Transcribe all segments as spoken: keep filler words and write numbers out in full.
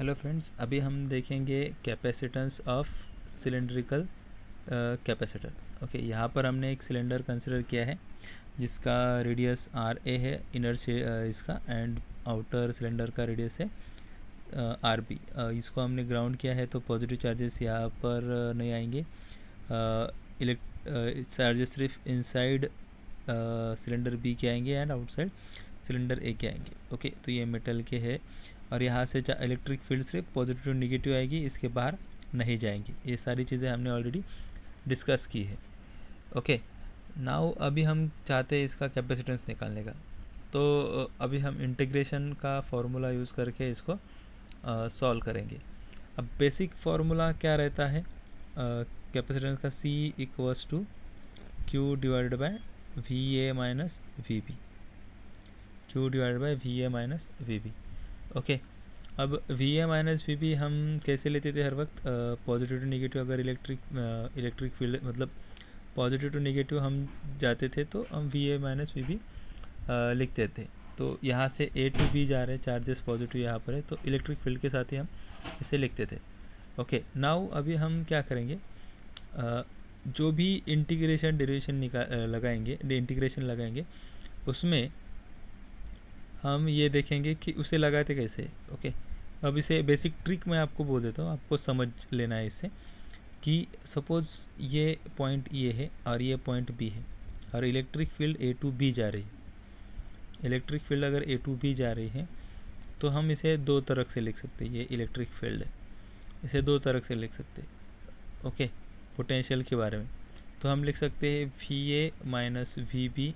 Hello friends, अभी हम देखेंगे capacitance of cylindrical capacitor. Okay, यहाँ पर हमने एक सिलेंडर कंसिडर किया है जिसका रेडियस आर ए है, इनर से इसका, एंड आउटर सिलेंडर का रेडियस है आर बी। इसको हमने ग्राउंड किया है तो पॉजिटिव चार्जेस यहाँ पर नहीं आएंगे। इलेक्ट चार्जेस सिर्फ इनसाइड सिलेंडर बी के आएंगे एंड आउटसाइड सिलेंडर ए के आएंगे। ओके okay, तो ये मेटल के है और यहाँ से इलेक्ट्रिक फील्ड सिर्फ पॉजिटिव टू निगेटिव आएगी, इसके बाहर नहीं जाएंगी। ये सारी चीज़ें हमने ऑलरेडी डिस्कस की है। ओके, नाउ अभी हम चाहते हैं इसका कैपेसिटेंस निकालने का, तो अभी हम इंटीग्रेशन का फॉर्मूला यूज़ करके इसको सॉल्व करेंगे। अब बेसिक फार्मूला क्या रहता है कैपेसिटेंस का? C equals to Q divided by V A minus V B, Q divided by V A minus V B. Okay, अब V A minus V B हम कैसे लेते थे हर वक्त? पॉजिटिव टू निगेटिव, अगर इलेक्ट्रिक इलेक्ट्रिक फील्ड मतलब positive to negative हम जाते थे तो हम V A minus V B लिखते थे। तो यहाँ से ए टू बी जा रहे हैं, चार्जेस पॉजिटिव यहाँ पर है, तो इलेक्ट्रिक फील्ड के साथ ही हम इसे लिखते थे। ओके, नाउ अभी हम क्या करेंगे? uh, जो भी इंटीग्रेशन डेरिवेशन निकाल लगाएंगे इंटीग्रेशन लगाएंगे उसमें हम ये देखेंगे कि उसे लगाते कैसे। ओके, अब इसे बेसिक ट्रिक मैं आपको बोल देता हूँ, आपको समझ लेना है इससे कि सपोज़ ये पॉइंट ये है और ये पॉइंट बी है और electric field A to B जा रही है। इलेक्ट्रिक फील्ड अगर ए टू बी जा रही है तो हम इसे दो तरह से लिख सकते हैं। ये इलेक्ट्रिक फील्ड है, इसे दो तरह से लिख सकते हैं। ओके, पोटेंशियल के बारे में तो हम लिख सकते हैं V A minus V B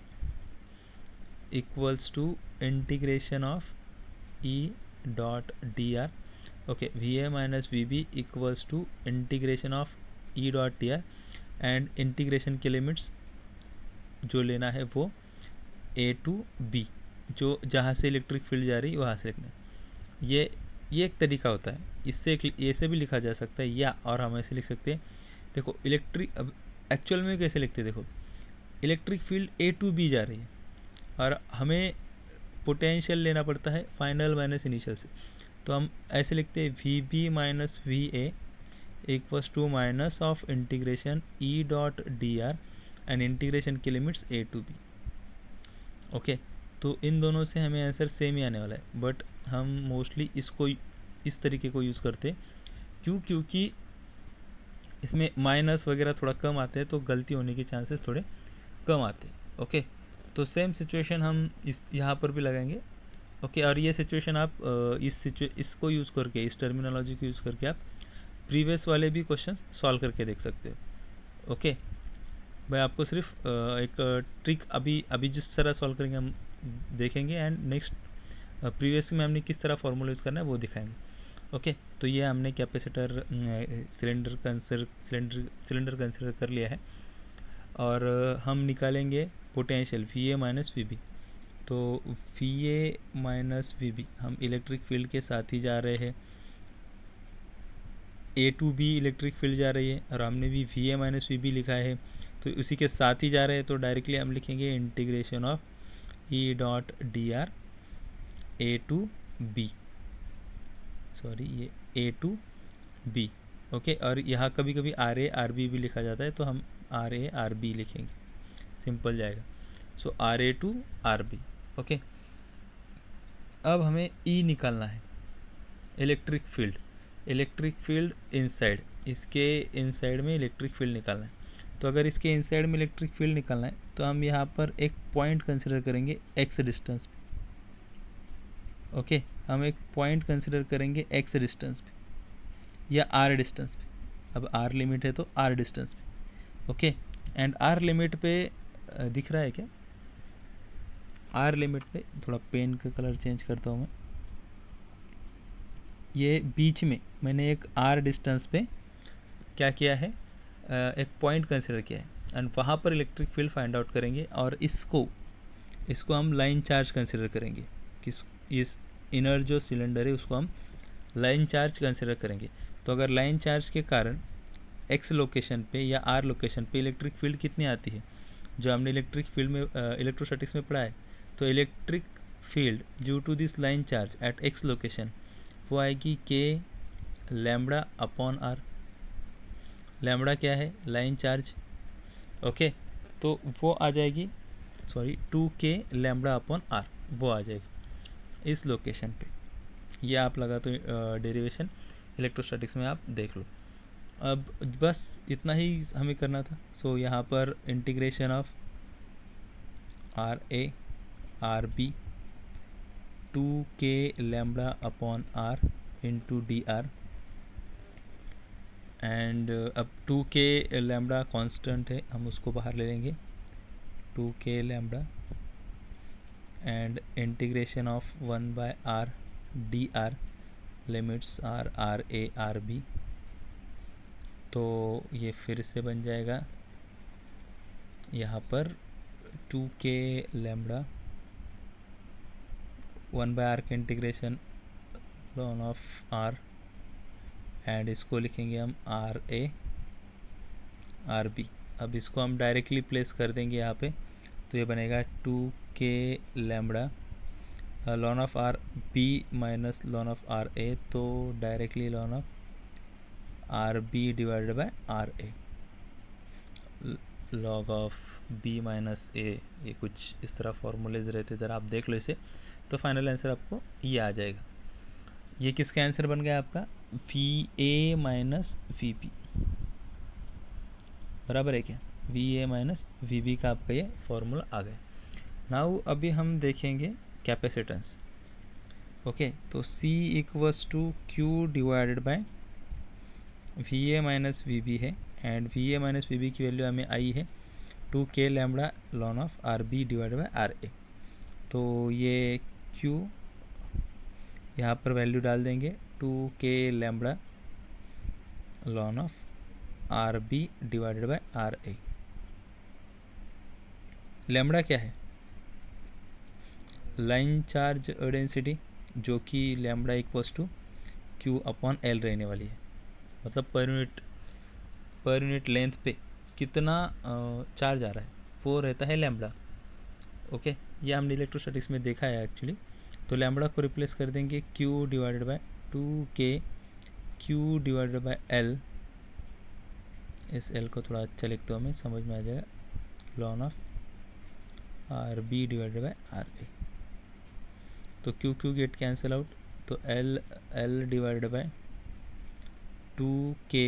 equals to integration of E dot D R. Okay, V A minus V B equals to integration of E dot D R, and integration के limits जो लेना है वो ए टू बी, जो जहाँ से electric field जा रही है वहाँ से लिखना है। ये ये एक तरीका होता है, इससे ऐसे भी लिखा जा सकता है, या और हम ऐसे लिख सकते हैं। देखो इलेक्ट्रिक, अब एक्चुअल में कैसे लिखते हैं? देखो electric field A to B जा रही है और हमें पोटेंशियल लेना पड़ता है फाइनल माइनस इनिशियल से, तो हम ऐसे लिखते हैं V B minus V A equals to minus of integration E dot D R and integration की limits A to B. Okay, तो इन दोनों से हमें आंसर सेम ही आने वाला है, बट हम मोस्टली इसको इस तरीके को यूज़ करते हैं। क्यों? क्योंकि इसमें माइनस वगैरह थोड़ा कम आते हैं तो गलती होने के चांसेस थोड़े कम आते हैं। ओके, तो सेम सिचुएशन हम इस यहाँ पर भी लगाएंगे। ओके, और ये सिचुएशन आप इस सिचुए इसको यूज़ करके, इस टर्मिनोलॉजी को यूज़ करके आप प्रीवियस वाले भी क्वेश्चंस सॉल्व करके देख सकते हो। ओके, मैं आपको सिर्फ एक ट्रिक अभी अभी जिस तरह सॉल्व करेंगे हम देखेंगे, एंड नेक्स्ट प्रीवियस में हमने किस तरह फॉर्मूला यूज़ करना है वो दिखाएंगे। ओके, तो ये हमने capacitor cylinder consider cylinder cylinder consider कर लिया है और हम निकालेंगे potential V A minus V B. तो V A minus V B हम इलेक्ट्रिक फील्ड के साथ ही जा रहे हैं, A to B electric field जा रही है और हमने भी V A minus V B लिखा है, तो उसी के साथ ही जा रहे हैं। तो डायरेक्टली हम लिखेंगे integration of E dot D R A to B, sorry ये ए टू बी। ओके, और यहाँ कभी कभी आर ए आर बी भी लिखा जाता है, तो हम आर ए आर बी लिखेंगे, सिंपल जाएगा। So R A to R B. Okay, अब हमें ई निकालना है, electric field. Electric field inside, इसके इनसाइड में इलेक्ट्रिक फील्ड निकालना है। तो अगर इसके इनसाइड में इलेक्ट्रिक फील्ड निकालना है तो हम यहाँ पर एक पॉइंट कंसिडर करेंगे एक्स डिस्टेंस पे। ओके, हम एक पॉइंट कंसिडर करेंगे एक्स डिस्टेंस पे या आर डिस्टेंस पे। अब आर लिमिट है तो आर डिस्टेंस पे। ओके, एंड आर लिमिट पे दिख रहा है क्या? आर लिमिट पे थोड़ा पेन का कलर चेंज करता हूँ मैं। ये बीच में मैंने एक आर डिस्टेंस पे क्या किया है, एक पॉइंट कंसिडर किया है एंड वहाँ पर इलेक्ट्रिक फील्ड फाइंड आउट करेंगे और इसको इसको हम लाइन चार्ज कंसिडर करेंगे। किस इस इनर जो सिलेंडर है उसको हम लाइन चार्ज कंसिडर करेंगे। तो अगर लाइन चार्ज के कारण एक्स लोकेशन पे या आर लोकेशन पे इलेक्ट्रिक फील्ड कितनी आती है, जो हमने इलेक्ट्रिक फील्ड में इलेक्ट्रोस्टैटिक्स में पढ़ा है, तो electric field due to this line charge at X location वो आएगी के लैम्बडा अपॉन आर। लैम्बडा क्या है? Line charge. ओके, तो वो आ जाएगी, sorry two K lambda upon R, वो आ जाएगी इस लोकेशन पे। ये आप लगा तो डेरिवेशन इलेक्ट्रोस्टैटिक्स में आप देख लो। अब बस इतना ही हमें करना था। सो so, यहाँ पर integration of R A R B two K lambda upon R into D R, and अब टू के लैम्बडा कॉन्स्टेंट है, हम उसको बाहर ले लेंगे, two K lambda and integration of one by R D R, limits R R A R B. तो ये फिर से बन जाएगा यहाँ पर two K lambda one by R के integration ln of R, and इसको लिखेंगे हम आर ए आर बी। अब इसको हम डायरेक्टली प्लेस कर देंगे यहाँ पे, तो ये बनेगा two K lambda ln of R B minus ln of R A, तो directly ln of R B divided by R A, log of B minus A. ये कुछ इस तरह फॉर्मूलेज रहते, ज़रा आप देख लो इसे, तो फाइनल आंसर आपको ये आ जाएगा। ये किसका आंसर बन गया आपका? V A minus V B, बराबर है क्या? V A minus V B का आपका ये फॉर्मूला आ गया। नाउ अभी हम देखेंगे कैपेसिटेंस। ओके, तो C equals to Q divided by V A minus V B है, and V A minus V B की वैल्यू हमें आई है two K lambda ln of R B divided by R A. तो ये Q यहाँ पर वैल्यू डाल देंगे two K lambda ln of R B divided by R A. Lambda क्या है? लाइन चार्ज डेंसिटी, जो कि lambda equals to Q upon L रहने वाली है। मतलब per unit per unit length पे कितना चार्ज आ रहा है वो रहता है लैम्बडा। ओके, ये हमने इलेक्ट्रोस्टैटिक्स में देखा है एक्चुअली। तो लैम्बडा को रिप्लेस कर देंगे Q divided by two K Q divided by L. इस एल को थोड़ा अच्छा लिखते हो, हमें समझ में आ जाएगा, ln of R B divided by R A. तो Q Q get cancel out, तो L L divided by two K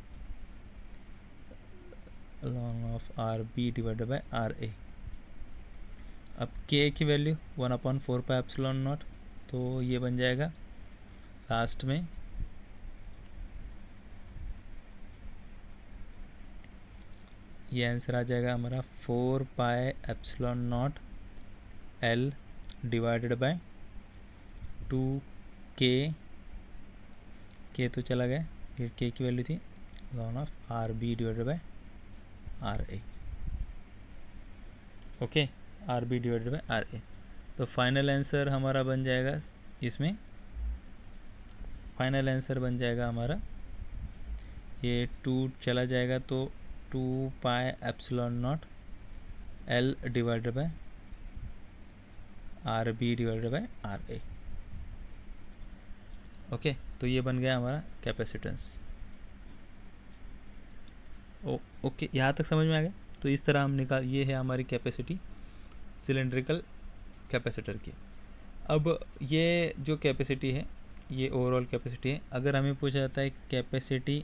ln of R B divided by R A. अब के की value one upon four pi epsilon naught, तो ये बन जाएगा last में ये आंसर आ जाएगा हमारा four pi epsilon naught L divided by two K, K तो चला गया, ये के की वैल्यू थी ln of R B divided by R A. Okay, R B divided by R A. तो फाइनल आंसर हमारा बन जाएगा, इसमें फाइनल आंसर बन जाएगा हमारा, ये टू चला जाएगा तो two pi epsilon naught L divided by R B divided by R A. Okay, तो ये बन गया हमारा कैपेसिटेंस। ओ ओके, यहाँ तक समझ में आ गया। तो इस तरह हम निकाल, ये है हमारी कैपेसिटी सिलेंड्रिकल कैपेसिटर की। अब ये जो कैपेसिटी है ये ओवरऑल कैपेसिटी है। अगर हमें पूछा जाता है कैपेसिटी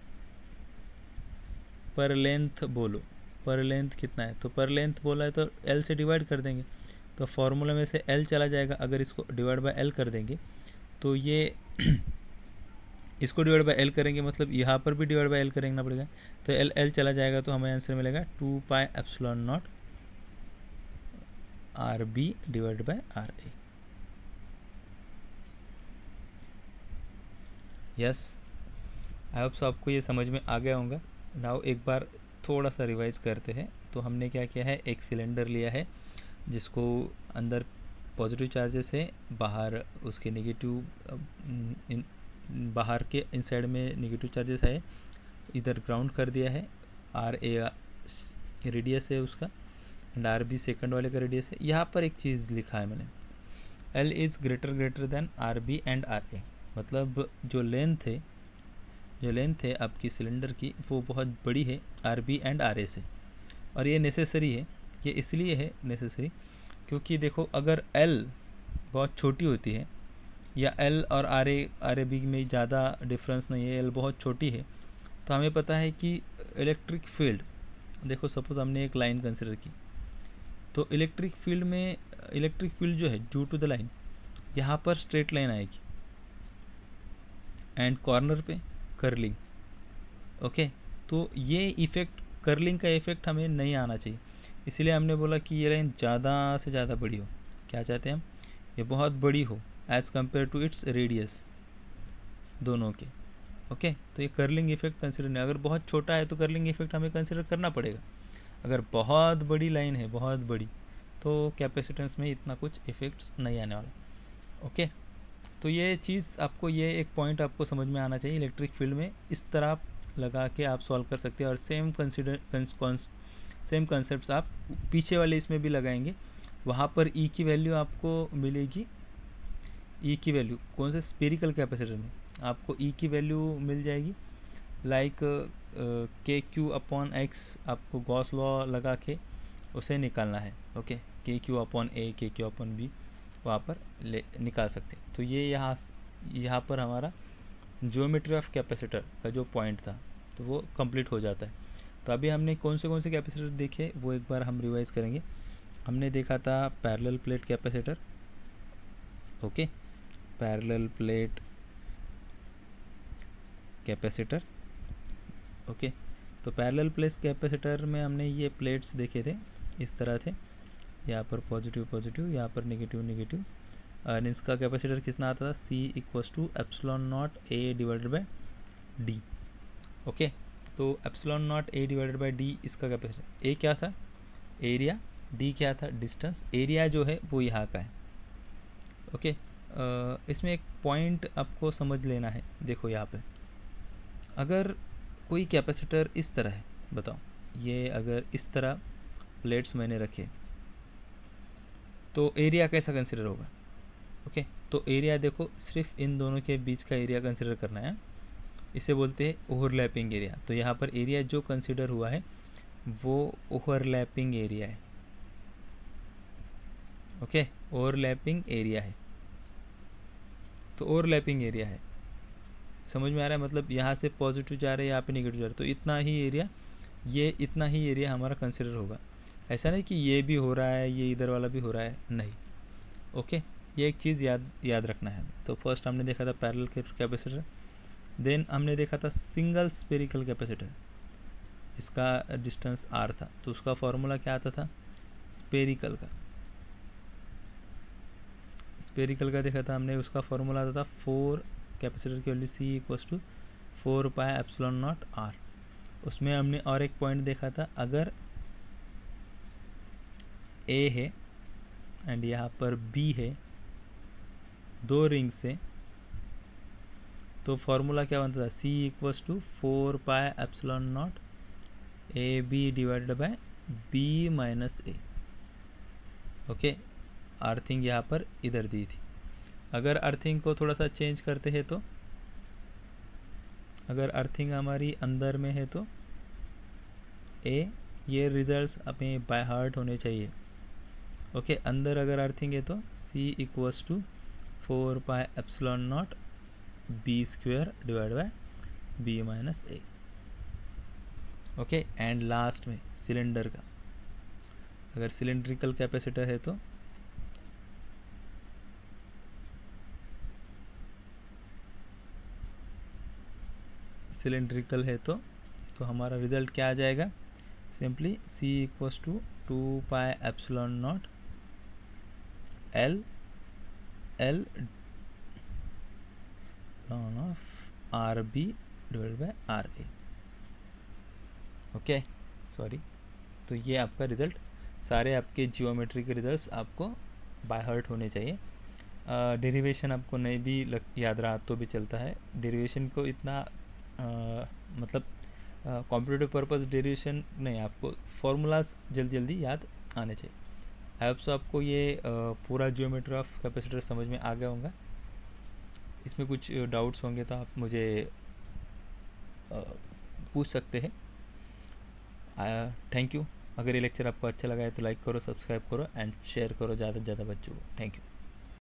पर लेंथ बोलो, पर लेंथ कितना है, तो पर लेंथ बोला है तो एल से डिवाइड कर देंगे, तो फॉर्मूला में से एल चला जाएगा। अगर इसको डिवाइड बाय एल कर देंगे तो ये इसको डिवाइड बाय एल करेंगे, मतलब यहाँ पर भी डिवाइड बाय एल करना पड़ेगा, तो एल एल चला जाएगा, तो हमें आंसर मिलेगा two pi epsilon naught R B divide by R A. Yes, I hope so आपको ये समझ में आ गया होगा। नाउ एक बार थोड़ा सा रिवाइज करते हैं। तो हमने क्या किया है, एक सिलेंडर लिया है जिसको अंदर पॉजिटिव चार्जेस है, बाहर उसके नेगेटिव, इन बाहर के इनसाइड में नेगेटिव चार्जेस है, इधर ग्राउंड कर दिया है। आर ए रेडियस है उसका, एंड आर बी सेकंड वाले का रेडियस है। यहाँ पर एक चीज़ लिखा है मैंने, L is greater greater than R B and R A. मतलब जो लेंथ है जो लेंथ है आपकी सिलेंडर की वो बहुत बड़ी है R B and R A से, और ये नेसेसरी है। ये इसलिए है नेसेसरी क्योंकि देखो अगर एल बहुत छोटी होती है या एल और R A R A B में ज़्यादा डिफरेंस नहीं है, एल बहुत छोटी है, तो हमें पता है कि इलेक्ट्रिक फील्ड, देखो सपोज हमने एक लाइन कंसिडर की, तो इलेक्ट्रिक फील्ड में इलेक्ट्रिक फील्ड जो है ड्यू टू द लाइन यहाँ पर स्ट्रेट लाइन आएगी एंड कॉर्नर पे कर्लिंग। ओके, तो ये इफेक्ट कर्लिंग का इफेक्ट हमें नहीं आना चाहिए, इसलिए हमने बोला कि ये लाइन ज़्यादा से ज़्यादा बड़ी हो। क्या चाहते हैं हम, ये बहुत बड़ी हो as compare to its radius दोनों के। ओके, तो ये कर्लिंग इफेक्ट कंसिडर नहीं, अगर बहुत छोटा है तो कर्लिंग इफेक्ट हमें कंसिडर करना पड़ेगा। अगर बहुत बड़ी लाइन है, बहुत बड़ी, तो कैपेसिटेंस में इतना कुछ इफेक्ट्स नहीं आने वाला। ओके, तो ये चीज़ आपको, ये एक पॉइंट आपको समझ में आना चाहिए। इलेक्ट्रिक फील्ड में इस तरह लगा के आप सॉल्व कर सकते हैं, और सेम कंसिडर सेम कंसेप्ट आप पीछे वाले इसमें भी लगाएंगे। वहाँ पर ई की वैल्यू आपको मिलेगी, ई की वैल्यू कौन से स्पेरिकल कैपेसिटर में आपको ई की वैल्यू मिल जाएगी, like K Q upon X, आपको गॉस लॉ लगा के उसे निकालना है। ओके, के क्यू अपॉन ए, के क्यू अपॉन बी वहाँ पर ले निकाल सकते हैं। तो ये यहाँ यहाँ पर हमारा ज्योमेट्री ऑफ कैपेसिटर का जो पॉइंट था तो वो कंप्लीट हो जाता है। तो अभी हमने कौन से कौन से कैपेसिटर देखे वो एक बार हम रिवाइज करेंगे। हमने देखा था parallel plate capacitor. Okay, parallel plate capacitor. Okay, तो पैरेलल प्लेट कैपेसिटर में हमने ये प्लेट्स देखे थे, इस तरह थे, यहाँ पर पॉजिटिव पॉजिटिव, यहाँ पर नेगेटिव नेगेटिव, और इसका कैपेसिटर कितना आता था, C equals to epsilon naught A divided by D. Okay, तो epsilon naught A divided by D इसका कैपेसिटर, ए क्या था एरिया, डी क्या था डिस्टेंस। एरिया जो है वो यहाँ का है। ओके, इसमें एक पॉइंट आपको समझ लेना है। देखो यहाँ पे अगर कोई कैपेसिटर इस तरह है, बताओ ये अगर इस तरह प्लेट्स मैंने रखे तो एरिया कैसा कंसिडर होगा। ओके, तो एरिया देखो सिर्फ इन दोनों के बीच का एरिया कंसिडर करना है, इसे बोलते हैं ओवरलैपिंग एरिया। तो यहाँ पर एरिया जो कंसिडर हुआ है वो ओवरलैपिंग एरिया है। ओके, ओवरलैपिंग एरिया है, तो ओवरलैपिंग एरिया है, समझ में आ रहा है। मतलब यहाँ से पॉजिटिव जा रहे हैं, यहाँ पे नेगेटिव जा रहे हैं, तो इतना ही एरिया, ये इतना ही एरिया हमारा कंसिडर होगा। ऐसा नहीं कि ये भी हो रहा है, ये इधर वाला भी हो रहा है, नहीं। ओके, ये एक चीज़ याद याद रखना है। तो फर्स्ट हमने देखा था पैरेलल कैपेसिटर, देन हमने देखा था सिंगल स्पेरिकल कैपेसिटर जिसका डिस्टेंस आर था। तो उसका फॉर्मूला क्या आता था, स्पेरिकल का स्पेरिकल का देखा था हमने, उसका फॉर्मूला आता था फोर, कैपेसिटर की value C equals to four pi epsilon naught R. उसमें हमने और एक पॉइंट देखा था, अगर ए है एंड यहाँ पर बी है, दो रिंग से, तो फॉर्मूला क्या बनता था, C equals to four pi epsilon naught A B divided by B minus A. Okay, earthing यहाँ पर इधर दी थी। अगर अर्थिंग को थोड़ा सा चेंज करते हैं तो, अगर अर्थिंग हमारी अंदर में है तो ए, ये रिजल्ट्स हमें बाय हार्ट होने चाहिए। ओके, अंदर अगर अर्थिंग है तो C equals to four pi epsilon naught B square divide by B minus A. Okay, and last में सिलेंडर का, अगर सिलेंड्रिकल कैपेसिटर है तो सिलेंड्रिकल है तो तो हमारा रिजल्ट क्या आ जाएगा, simply C equals to two pi epsilon naught L L ln of R B divided by R A. Okay, sorry, तो ये आपका रिजल्ट, सारे आपके जियोमेट्री के रिजल्ट्स आपको बाय हार्ट होने चाहिए। डेरिवेशन uh, आपको नहीं भी लग, याद रहा तो भी चलता है। डेरिवेशन को इतना Uh, मतलब कॉम्पिटिटिव पर्पस डेरिवेशन नहीं, आपको फॉर्मूलाज जल्दी जल्दी याद आने चाहिए। आई होप सो आपको ये uh, पूरा ज्योमेट्री ऑफ कैपेसिटर समझ में आ गया होगा। इस इसमें कुछ डाउट्स होंगे तो आप मुझे अ, पूछ सकते हैं। Thank you. अगर ये लेक्चर आपको अच्छा लगा है तो लाइक करो, सब्सक्राइब करो एंड शेयर करो ज़्यादा से ज़्यादा बच्चों को। Thank you.